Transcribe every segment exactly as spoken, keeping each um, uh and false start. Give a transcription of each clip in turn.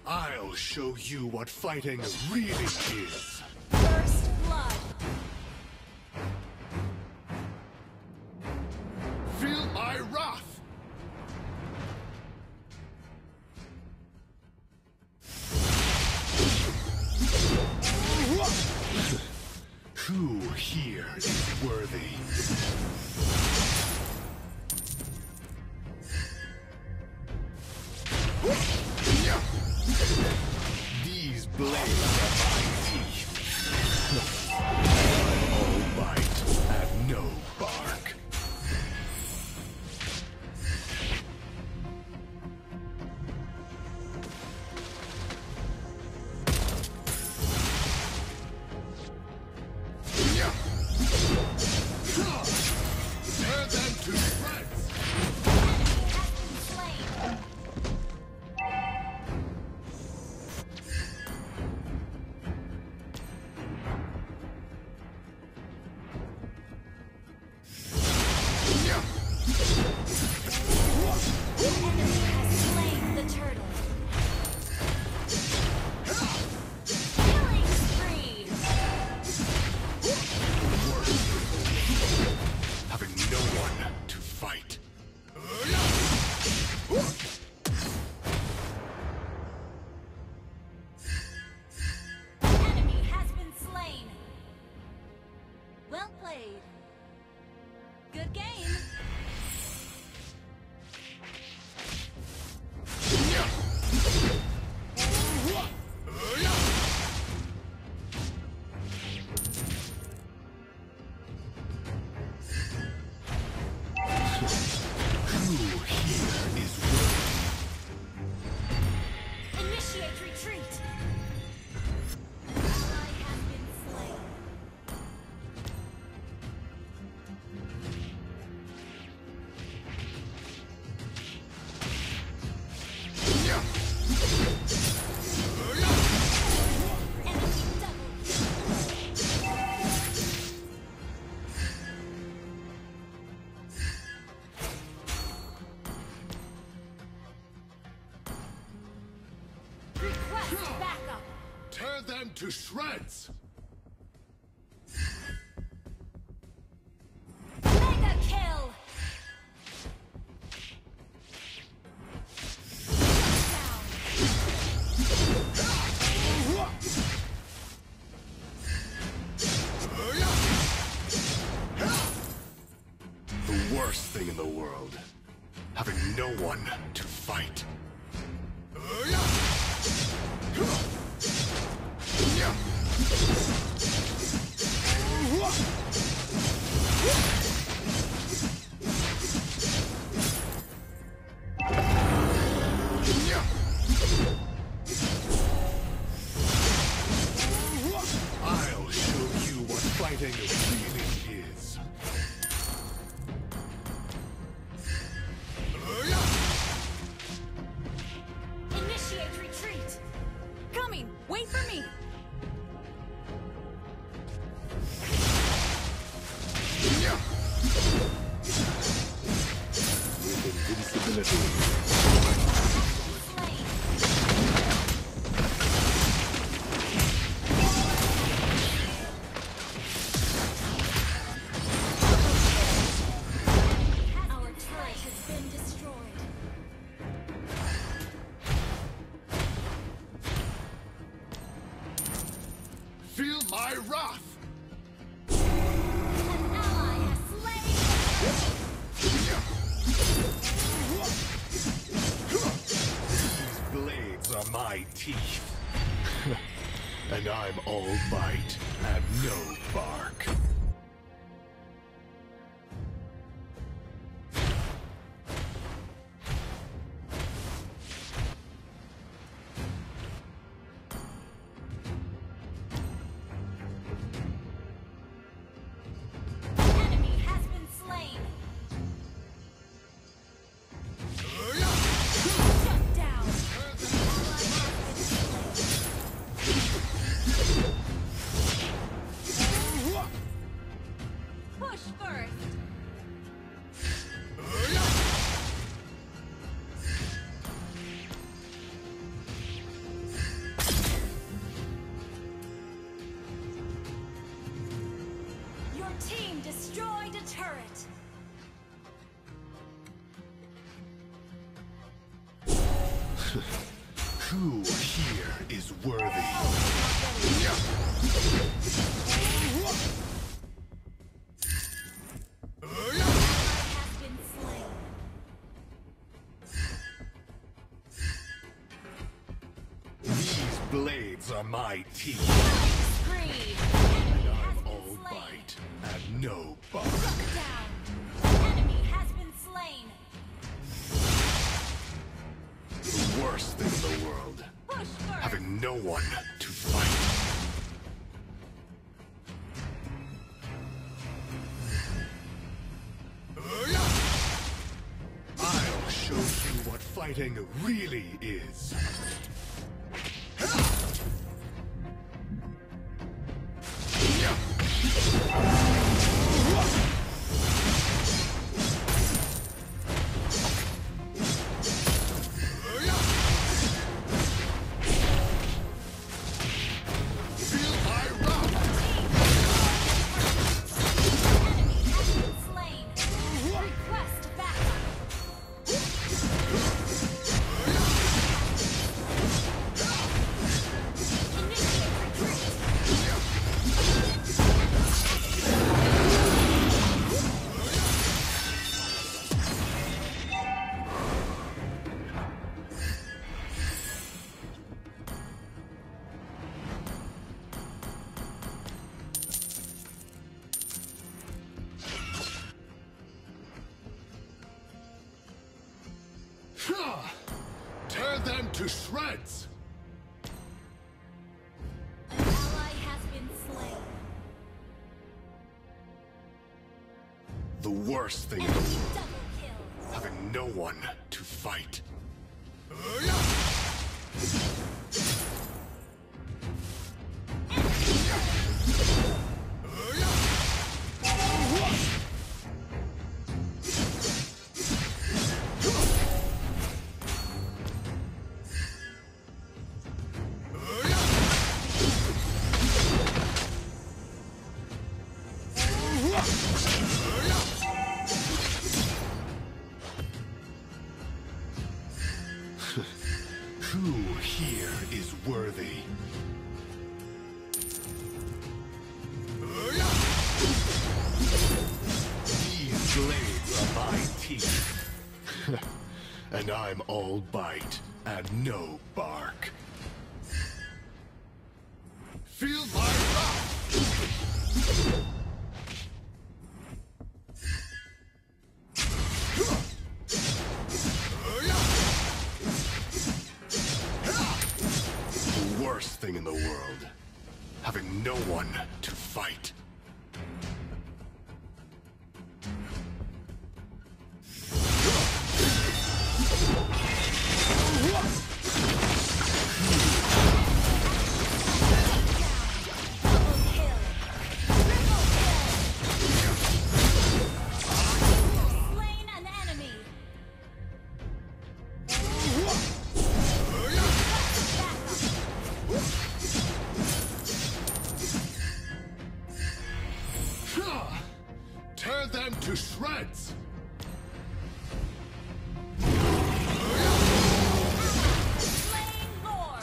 I'll show you what fighting really is. First blood. Feel my wrath! Who here is worthy? These blades are my teeth. All bite and no bark. Tear them to shreds! Good game. Who here is worthy? Initiate retreat. Ally has been slain. Backup. Tear them to shreds! Mega kill. The worst thing in the world, having no one to fight. I'll show you what fighting really is. Initiate retreat. Coming. Wait for me. With invincibility. Our turret has been destroyed. Feel my wrath! An ally has slain. These blades are my teeth. And I'm all bite and no bark. Enemy has been slain. Shut down. Ally has been slain. Who here is worthy? Has been slain. These blades are my teeth, Spree. and Has I'm been all slain. bite and no bark. Down. Enemy has been slain. The worst thing in the world, Push first. having no one to fight. I'll show you what fighting really is. Feel my wrath! Enemy has been slain. Request backup. Initiate retreat. Ha! Tear them to shreds! An ally has been slain. The worst thing in the Enemy world, double kill. having no one to fight. Who here is worthy? These blades are my teeth, and I'm all bite and no bark. Feel my wrath! The worst thing in the world, having no one to fight. Double kill. Triple kill. Slain an enemy. Backup. Ha! Tear them to shreds! Slain Lord.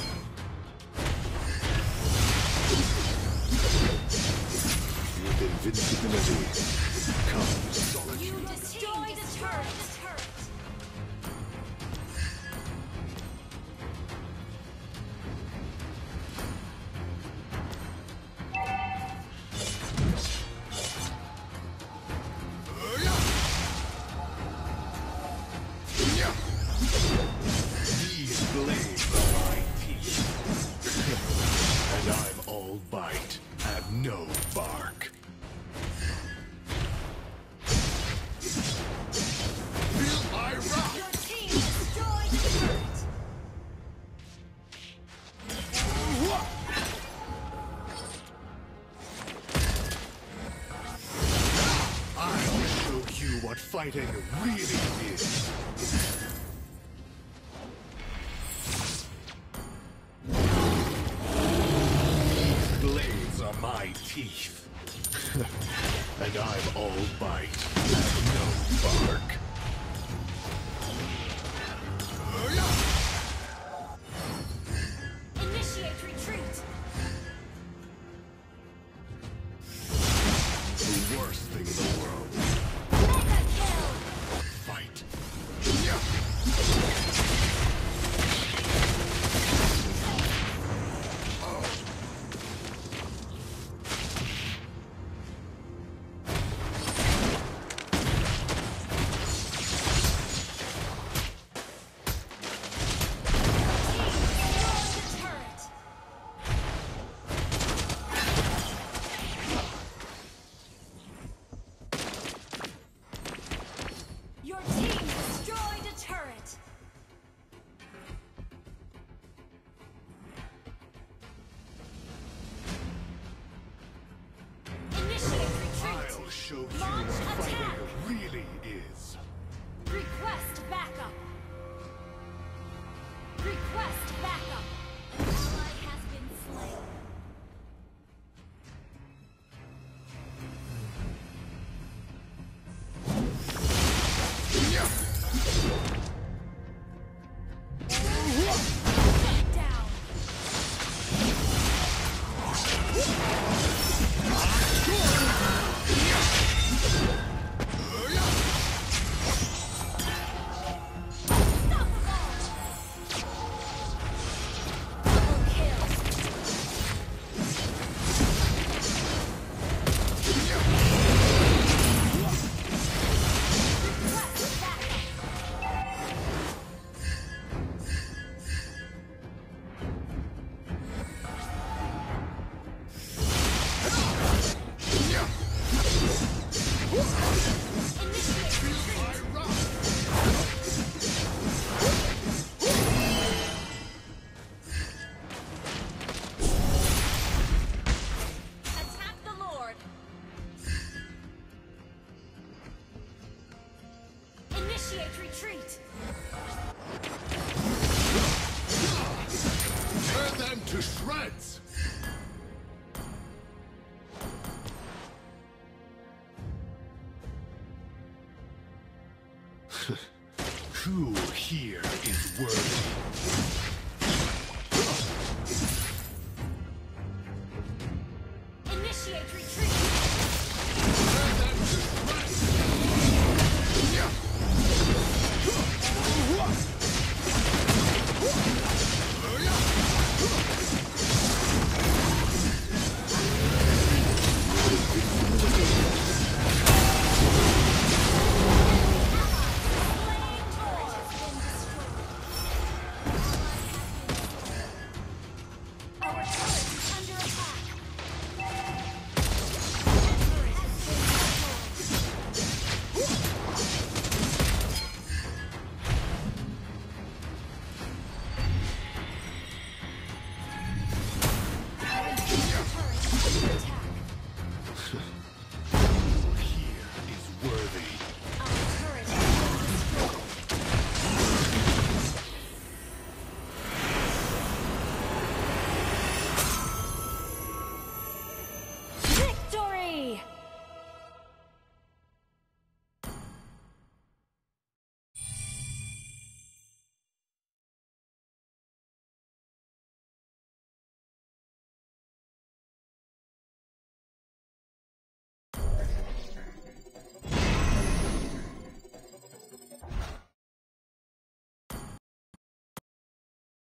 With invincibility comes solitude. You destroyed a turret. These blades are my teeth, and I'm all bite and no bark. Feel my wrath! Your team destroyed a turret. I'll show you what fighting really is. These blades are my teeth, and I'm all bite and no bark. Request backup. Ally has been slain. Shut down. Initiate retreat! Tear them to shreds! Who here is worthy?